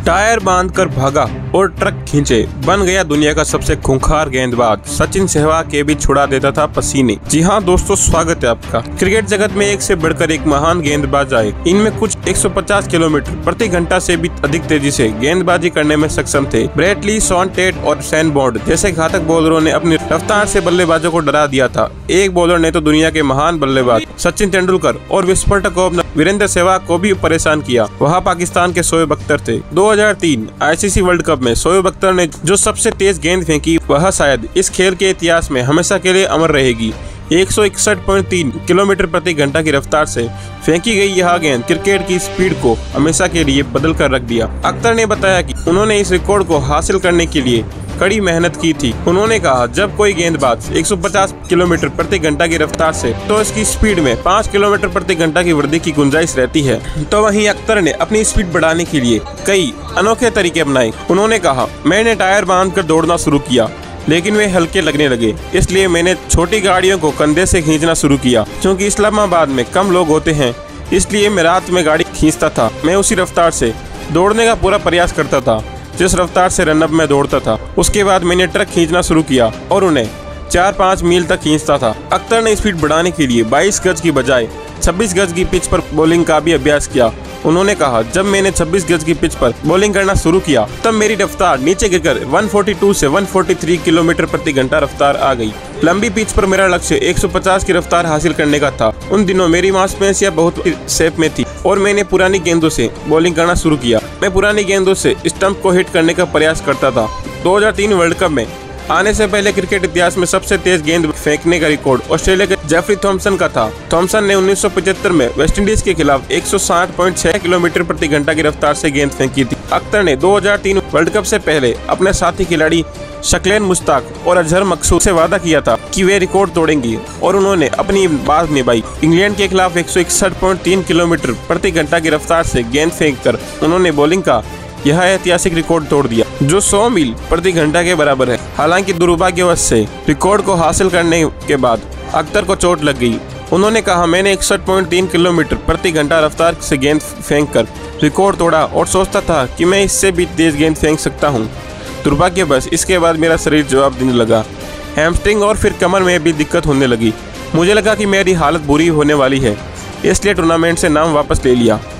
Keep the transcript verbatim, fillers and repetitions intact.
Tyre बांधकर भागा और ट्रक खींचे, बन गया दुनिया का सबसे खूंखार गेंदबाज। सचिन सहवाग के भी छुड़ा देता था पसीने। जी हाँ दोस्तों, स्वागत है आपका। क्रिकेट जगत में एक से बढ़कर एक महान गेंदबाज आए। इनमें कुछ एक सौ पचास किलोमीटर प्रति घंटा से भी अधिक तेजी से गेंदबाजी करने में सक्षम थे। ब्रेट ली, शॉन टेट और शैन बॉन्ड जैसे घातक बॉलरों ने अपनी रफ्तार से बल्लेबाजों को डरा दिया था। एक बॉलर ने तो दुनिया के महान बल्लेबाज सचिन तेंदुलकर और विस्फोटक ओपनर वीरेंद्र सहवाग को भी परेशान किया। वह पाकिस्तान के शोएब अख्तर थे। दो हज़ार तीन आईसीसी वर्ल्ड कप में शोएब अख्तर ने जो सबसे तेज गेंद फेंकी, वह शायद इस खेल के इतिहास में हमेशा के लिए अमर रहेगी। एक सौ इकसठ पॉइंट तीन किलोमीटर प्रति घंटा की रफ्तार से फेंकी गई यह गेंद क्रिकेट की स्पीड को हमेशा के लिए बदल कर रख दिया। अख्तर ने बताया कि उन्होंने इस रिकॉर्ड को हासिल करने के लिए कड़ी मेहनत की थी। उन्होंने कहा, जब कोई गेंदबाज एक सौ पचास किलोमीटर प्रति घंटा की रफ्तार से तो इसकी स्पीड में पाँच किलोमीटर प्रति घंटा की वृद्धि की गुंजाइश रहती है, तो वहीं अख्तर ने अपनी स्पीड बढ़ाने के लिए कई अनोखे तरीके अपनाए। उन्होंने कहा, मैंने टायर बांधकर दौड़ना शुरू किया, लेकिन वे हल्के लगने लगे, इसलिए मैंने छोटी गाड़ियों को कंधे से खींचना शुरू किया। क्योंकि इस्लामाबाद में कम लोग होते हैं, इसलिए मैं रात में गाड़ी खींचता था। मैं उसी रफ्तार से दौड़ने का पूरा प्रयास करता था जिस रफ्तार से रनअप में दौड़ता था। उसके बाद मैंने ट्रक खींचना शुरू किया और उन्हें चार पाँच मील तक खींचता था। अख्तर ने स्पीड बढ़ाने के लिए बाईस गज की बजाय छब्बीस गज की पिच पर बॉलिंग का भी अभ्यास किया। उन्होंने कहा, जब मैंने छब्बीस गज की पिच पर बॉलिंग करना शुरू किया, तब मेरी रफ्तार नीचे गिरकर एक सौ बयालीस से एक सौ तैंतालीस किलोमीटर प्रति घंटा रफ्तार आ गई। लंबी पिच पर मेरा लक्ष्य एक सौ पचास की रफ्तार हासिल करने का था। उन दिनों मेरी मांसपेशियां बहुत शेप में थी और मैंने पुरानी गेंदों से बॉलिंग करना शुरू किया। मैं पुरानी गेंदों से स्टंप को हिट करने का प्रयास करता था। दो हज़ार तीन वर्ल्ड कप में आने से पहले क्रिकेट इतिहास में सबसे तेज गेंद फेंकने का रिकॉर्ड ऑस्ट्रेलिया के जेफरी थॉमसन का था। थॉमसन ने उन्नीस सौ पचहत्तर में वेस्टइंडीज के खिलाफ एक सौ साठ पॉइंट छह किलोमीटर प्रति घंटा की रफ्तार से गेंद फेंकी थी। अख्तर ने दो हज़ार तीन वर्ल्ड कप से पहले अपने साथी खिलाड़ी शक्लेन मुश्ताक और अजहर मकसूद से वादा किया था कि वे रिकॉर्ड तोड़ेंगे, और उन्होंने अपनी बात निभाई। इंग्लैंड के खिलाफ एक सौ इकसठ पॉइंट तीन किलोमीटर प्रति घंटा की रफ्तार से गेंद फेंककर उन्होंने बॉलिंग का यह ऐतिहासिक रिकॉर्ड तोड़ दिया, जो सौ मील प्रति घंटा के बराबर है। हालांकि दुर्भाग्यवश से रिकॉर्ड को हासिल करने के बाद अख्तर को चोट लग गई। उन्होंने कहा, मैंने इकसठ पॉइंट तीन किलोमीटर प्रति घंटा रफ्तार से गेंद फेंककर रिकॉर्ड तोड़ा और सोचता था कि मैं इससे भी तेज गेंद फेंक सकता हूं। दुर्भाग्यवश इसके बाद मेरा शरीर जवाब देने लगा। हैमस्ट्रिंग और फिर कमर में भी दिक्कत होने लगी। मुझे लगा कि मेरी हालत बुरी होने वाली है, इसलिए टूर्नामेंट से नाम वापस ले लिया।